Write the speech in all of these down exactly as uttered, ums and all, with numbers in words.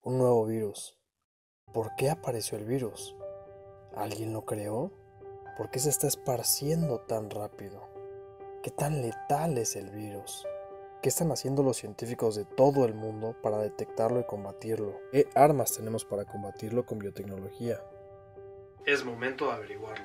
Un nuevo virus. ¿Por qué apareció el virus? ¿Alguien lo creó? ¿Por qué se está esparciendo tan rápido? ¿Qué tan letal es el virus? ¿Qué están haciendo los científicos de todo el mundo para detectarlo y combatirlo? ¿Qué armas tenemos para combatirlo con biotecnología? Es momento de averiguarlo.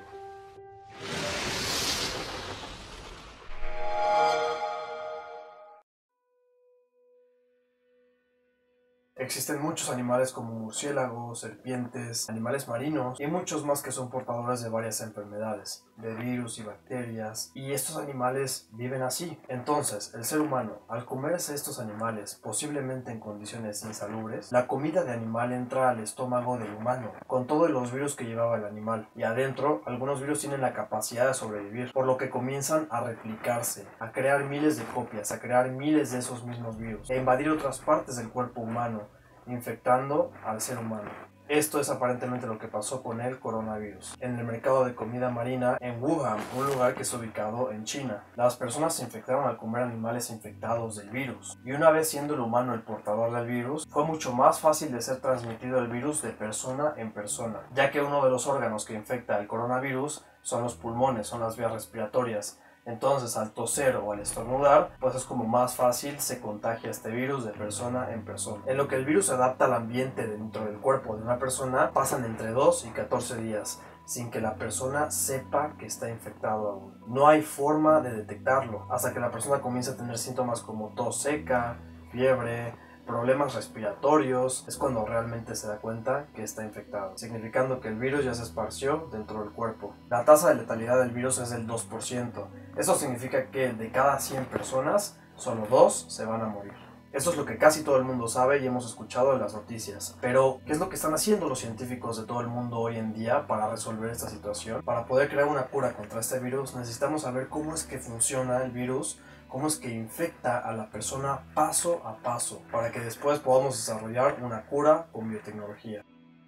Existen muchos animales como murciélagos, serpientes, animales marinos y muchos más que son portadores de varias enfermedades, de virus y bacterias, y estos animales viven así. Entonces, el ser humano, al comerse estos animales, posiblemente en condiciones insalubres, la comida de animal entra al estómago del humano, con todos los virus que llevaba el animal, y adentro, algunos virus tienen la capacidad de sobrevivir, por lo que comienzan a replicarse, a crear miles de copias, a crear miles de esos mismos virus, e invadir otras partes del cuerpo humano, infectando al ser humano. Esto es aparentemente lo que pasó con el coronavirus. En el mercado de comida marina en Wuhan, un lugar que está ubicado en China, las personas se infectaron al comer animales infectados del virus. Y una vez siendo el humano el portador del virus, fue mucho más fácil de ser transmitido el virus de persona en persona, ya que uno de los órganos que infecta el coronavirus son los pulmones, son las vías respiratorias. Entonces, al toser o al estornudar, pues es como más fácil se contagia este virus de persona en persona. En lo que el virus se adapta al ambiente dentro del cuerpo de una persona, pasan entre dos y catorce días, sin que la persona sepa que está infectado aún. No hay forma de detectarlo, hasta que la persona comienza a tener síntomas como tos seca, fiebre, problemas respiratorios, es cuando realmente se da cuenta que está infectado, significando que el virus ya se esparció dentro del cuerpo. La tasa de letalidad del virus es del dos por ciento. Eso significa que de cada cien personas, solo dos se van a morir. Eso es lo que casi todo el mundo sabe y hemos escuchado en las noticias. Pero, ¿qué es lo que están haciendo los científicos de todo el mundo hoy en día para resolver esta situación? Para poder crear una cura contra este virus, necesitamos saber cómo es que funciona el virus, cómo es que infecta a la persona paso a paso, para que después podamos desarrollar una cura con biotecnología.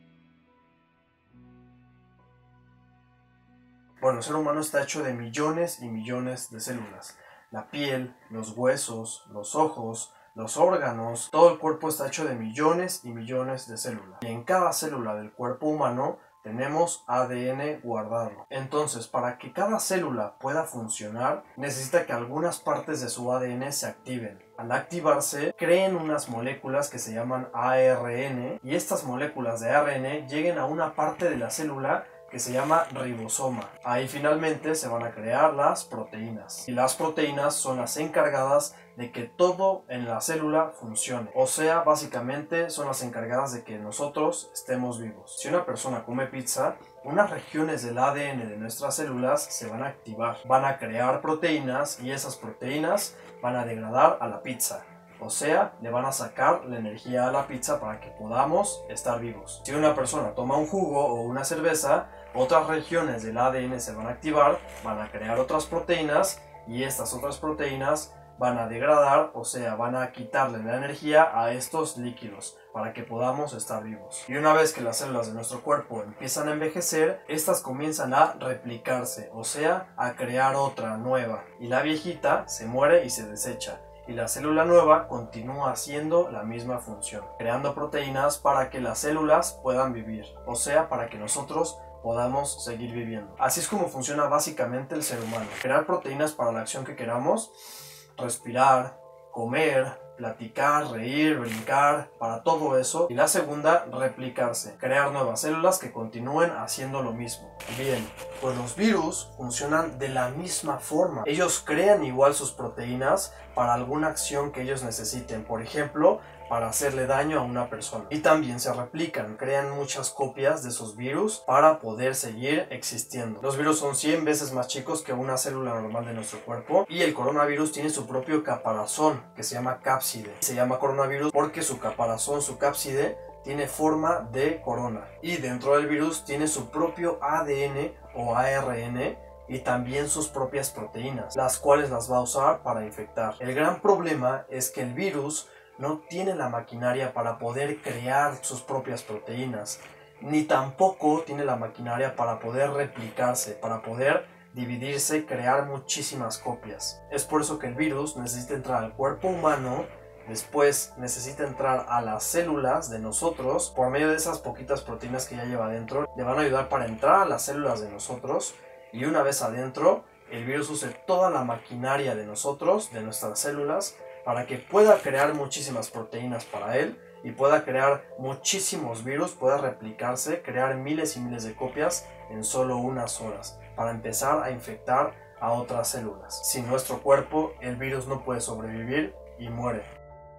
Bueno, el ser humano está hecho de millones y millones de células. La piel, los huesos, los ojos, los órganos, todo el cuerpo está hecho de millones y millones de células. Y en cada célula del cuerpo humano tenemos A D N guardado. Entonces, para que cada célula pueda funcionar, necesita que algunas partes de su A D N se activen. Al activarse, creen unas moléculas que se llaman A R N, y estas moléculas de A R N lleguen a una parte de la célula que se llama ribosoma. Ahí finalmente se van a crear las proteínas. Y las proteínas son las encargadas de que todo en la célula funcione. O sea, básicamente son las encargadas de que nosotros estemos vivos. Si una persona come pizza, unas regiones del A D N de nuestras células se van a activar. Van a crear proteínas y esas proteínas van a degradar a la pizza. O sea, le van a sacar la energía a la pizza para que podamos estar vivos. Si una persona toma un jugo o una cerveza, otras regiones del A D N se van a activar, van a crear otras proteínas y estas otras proteínas van a degradar, o sea, van a quitarle la energía a estos líquidos para que podamos estar vivos. Y una vez que las células de nuestro cuerpo empiezan a envejecer, estas comienzan a replicarse, o sea, a crear otra nueva. Y la viejita se muere y se desecha. Y la célula nueva continúa haciendo la misma función, creando proteínas para que las células puedan vivir, o sea, para que nosotros podamos seguir viviendo. Así es como funciona básicamente el ser humano. Crear proteínas para la acción que queramos, respirar, comer, platicar, reír, brincar, para todo eso. Y la segunda, replicarse, crear nuevas células que continúen haciendo lo mismo. Bien, pues los virus funcionan de la misma forma. Ellos crean igual sus proteínas para alguna acción que ellos necesiten. Por ejemplo, para hacerle daño a una persona. Y también se replican, crean muchas copias de esos virus para poder seguir existiendo. Los virus son cien veces más chicos que una célula normal de nuestro cuerpo, y el coronavirus tiene su propio caparazón que se llama cápside. Se llama coronavirus porque su caparazón, su cápside, tiene forma de corona, y dentro del virus tiene su propio A D N o A R N y también sus propias proteínas, las cuales las va a usar para infectar. El gran problema es que el virus no tiene la maquinaria para poder crear sus propias proteínas, ni tampoco tiene la maquinaria para poder replicarse, para poder dividirse y crear muchísimas copias. Es por eso que el virus necesita entrar al cuerpo humano Después necesita entrar a las células de nosotros por medio de esas poquitas proteínas que ya lleva adentro. Le van a ayudar para entrar a las células de nosotros y una vez adentro el virus use toda la maquinaria de nosotros, de nuestras células, para que pueda crear muchísimas proteínas para él y pueda crear muchísimos virus, pueda replicarse, crear miles y miles de copias en solo unas horas para empezar a infectar a otras células. Sin nuestro cuerpo el virus no puede sobrevivir y muere.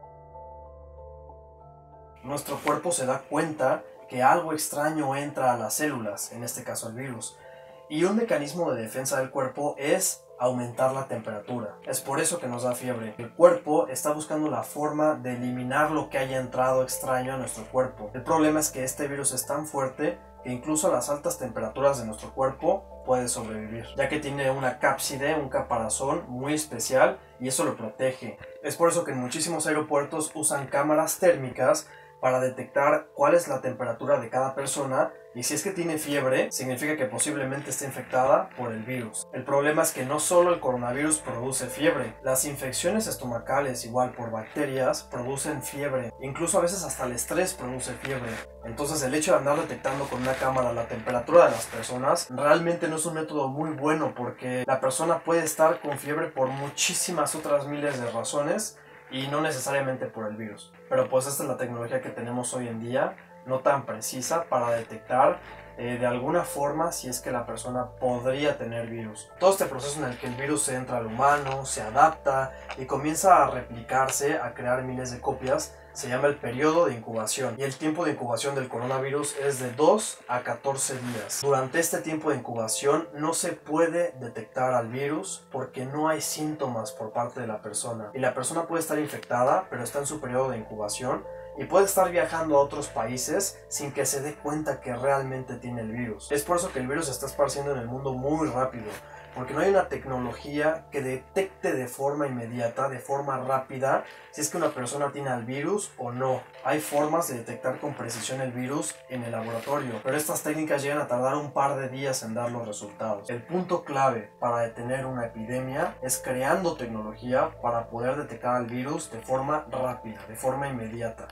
Nuestro cuerpo se da cuenta que algo extraño entra a las células, en este caso el virus, y un mecanismo de defensa del cuerpo es aumentar la temperatura. Es por eso que nos da fiebre. El cuerpo está buscando la forma de eliminar lo que haya entrado extraño a nuestro cuerpo. El problema es que este virus es tan fuerte que incluso a las altas temperaturas de nuestro cuerpo puede sobrevivir, ya que tiene una cápside, un caparazón muy especial y eso lo protege. Es por eso que en muchísimos aeropuertos usan cámaras térmicas para detectar cuál es la temperatura de cada persona y si es que tiene fiebre, significa que posiblemente esté infectada por el virus. El problema es que no solo el coronavirus produce fiebre, las infecciones estomacales, igual por bacterias, producen fiebre. Incluso a veces hasta el estrés produce fiebre. Entonces el hecho de andar detectando con una cámara la temperatura de las personas realmente no es un método muy bueno porque la persona puede estar con fiebre por muchísimas otras miles de razones y no necesariamente por el virus. Pero pues esta es la tecnología que tenemos hoy en día, no tan precisa para detectar eh, de alguna forma si es que la persona podría tener virus. Todo este proceso en el que el virus se entra al humano, se adapta y comienza a replicarse, a crear miles de copias, se llama el periodo de incubación y el tiempo de incubación del coronavirus es de dos a catorce días. Durante este tiempo de incubación no se puede detectar al virus porque no hay síntomas por parte de la persona y la persona puede estar infectada pero está en su periodo de incubación y puede estar viajando a otros países sin que se dé cuenta que realmente tiene el virus. Es por eso que el virus se está esparciendo en el mundo muy rápido, porque no hay una tecnología que detecte de forma inmediata, de forma rápida, si es que una persona tiene el virus o no. Hay formas de detectar con precisión el virus en el laboratorio, pero estas técnicas llegan a tardar un par de días en dar los resultados. El punto clave para detener una epidemia es creando tecnología para poder detectar el virus de forma rápida, de forma inmediata.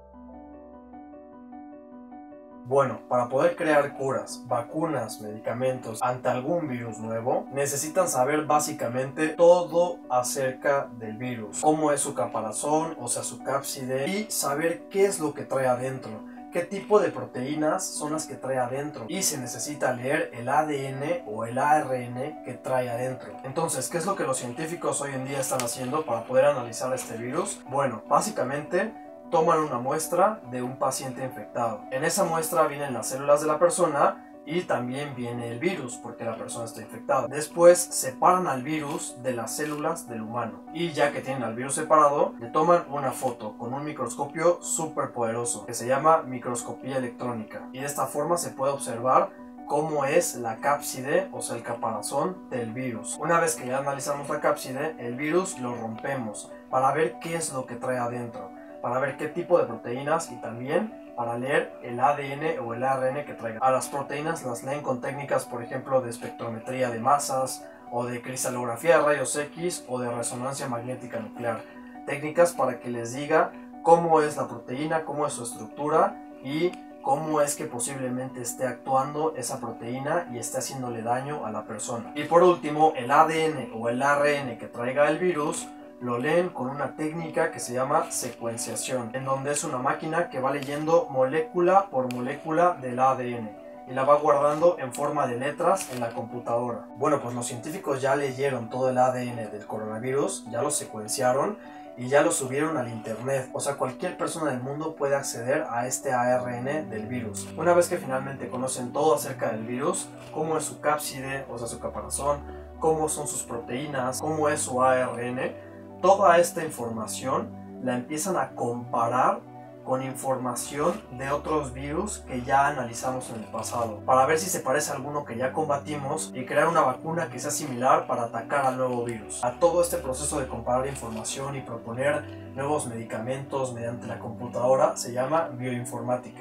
Bueno, para poder crear curas, vacunas, medicamentos ante algún virus nuevo, necesitan saber básicamente todo acerca del virus, cómo es su caparazón, o sea su cápside, y saber qué es lo que trae adentro, qué tipo de proteínas son las que trae adentro, y se necesita leer el A D N o el A R N que trae adentro. Entonces, ¿qué es lo que los científicos hoy en día están haciendo para poder analizar este virus? Bueno, básicamente toman una muestra de un paciente infectado. En esa muestra vienen las células de la persona y también viene el virus porque la persona está infectada. Después separan al virus de las células del humano y ya que tienen al virus separado, le toman una foto con un microscopio súper poderoso que se llama microscopía electrónica y de esta forma se puede observar cómo es la cápside, o sea el caparazón del virus. Una vez que ya analizamos la cápside, el virus lo rompemos para ver qué es lo que trae adentro, para ver qué tipo de proteínas y también para leer el A D N o el A R N que traiga. A las proteínas las leen con técnicas, por ejemplo, de espectrometría de masas o de cristalografía de rayos X o de resonancia magnética nuclear. Técnicas para que les diga cómo es la proteína, cómo es su estructura y cómo es que posiblemente esté actuando esa proteína y esté haciéndole daño a la persona. Y por último, el A D N o el A R N que traiga el virus lo leen con una técnica que se llama secuenciación, en donde es una máquina que va leyendo molécula por molécula del A D N y la va guardando en forma de letras en la computadora. Bueno, pues los científicos ya leyeron todo el A D N del coronavirus, ya lo secuenciaron y ya lo subieron al internet, o sea cualquier persona del mundo puede acceder a este A R N del virus. Una vez que finalmente conocen todo acerca del virus, cómo es su cápside, o sea su caparazón, cómo son sus proteínas, cómo es su A R N, toda esta información la empiezan a comparar con información de otros virus que ya analizamos en el pasado, para ver si se parece a alguno que ya combatimos y crear una vacuna que sea similar para atacar al nuevo virus. A todo este proceso de comparar información y proponer nuevos medicamentos mediante la computadora se llama bioinformática.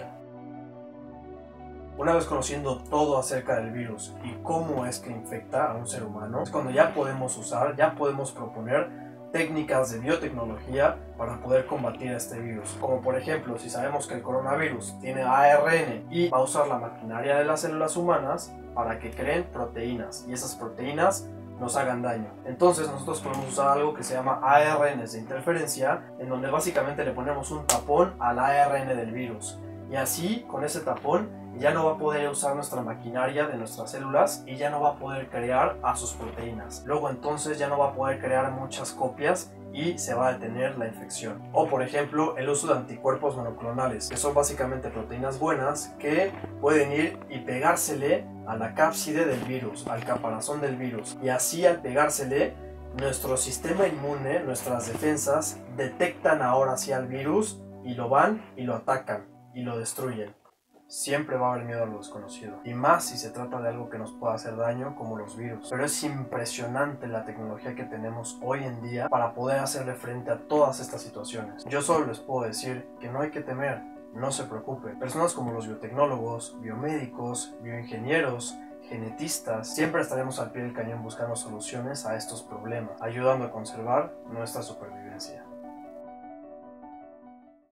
Una vez conociendo todo acerca del virus y cómo es que infecta a un ser humano, es cuando ya podemos usar, ya podemos proponer técnicas de biotecnología para poder combatir este virus. Como por ejemplo, si sabemos que el coronavirus tiene A R N y va a usar la maquinaria de las células humanas para que creen proteínas y esas proteínas nos hagan daño. Entonces nosotros podemos usar algo que se llama A R Ns de interferencia, en donde básicamente le ponemos un tapón al A R N del virus. Y así, con ese tapón, ya no va a poder usar nuestra maquinaria de nuestras células y ya no va a poder crear a sus proteínas. Luego entonces ya no va a poder crear muchas copias y se va a detener la infección. O por ejemplo el uso de anticuerpos monoclonales, que son básicamente proteínas buenas que pueden ir y pegársele a la cápside del virus, al caparazón del virus, y así al pegársele nuestro sistema inmune, nuestras defensas detectan ahora sí al virus y lo van y lo atacan y lo destruyen. Siempre va a haber miedo a lo desconocido, y más si se trata de algo que nos pueda hacer daño como los virus. Pero es impresionante la tecnología que tenemos hoy en día para poder hacerle frente a todas estas situaciones. Yo solo les puedo decir que no hay que temer, no se preocupen. Personas como los biotecnólogos, biomédicos, bioingenieros, genetistas, siempre estaremos al pie del cañón buscando soluciones a estos problemas, ayudando a conservar nuestra supervivencia.